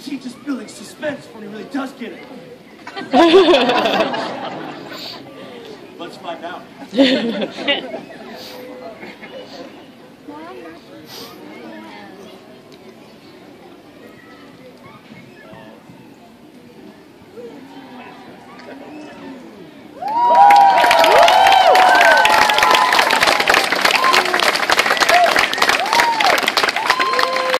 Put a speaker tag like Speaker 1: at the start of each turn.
Speaker 1: teaches building suspense when he really does get it. Let's find out.